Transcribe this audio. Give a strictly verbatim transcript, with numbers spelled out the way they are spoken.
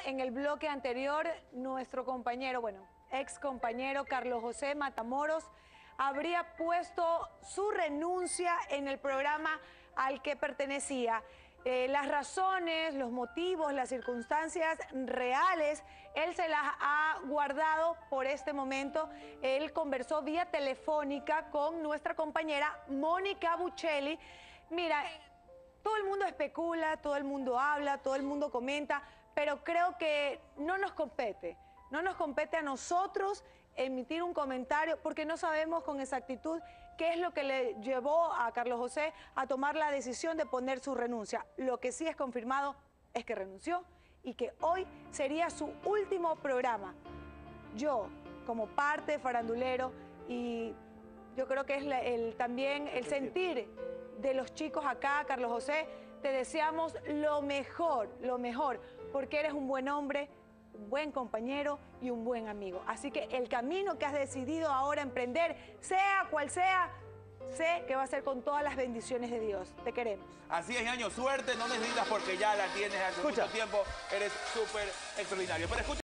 en el bloque anterior, nuestro compañero, bueno, ex compañero Carlos José Matamoros habría puesto su renuncia en el programa al que pertenecía. Eh, las razones, los motivos, las circunstancias reales, él se las ha guardado por este momento. Él conversó vía telefónica con nuestra compañera Mónica Buccelli. Mira, todo el mundo especula, todo el mundo habla, todo el mundo comenta, pero creo que no nos compete. No nos compete a nosotros emitir un comentario porque no sabemos con exactitud qué es lo que le llevó a Carlos José a tomar la decisión de poner su renuncia. Lo que sí es confirmado es que renunció y que hoy sería su último programa. Yo, como parte farandulero, y yo creo que es la, el, también el sentir de los chicos acá, Carlos José, te deseamos lo mejor, lo mejor, porque eres un buen hombre, un buen compañero y un buen amigo. Así que el camino que has decidido ahora emprender, sea cual sea, sé que va a ser con todas las bendiciones de Dios. Te queremos. Así es, Ñaño, suerte, no necesitas porque ya la tienes hace Escucha. mucho tiempo, eres súper extraordinario. Pero escucha.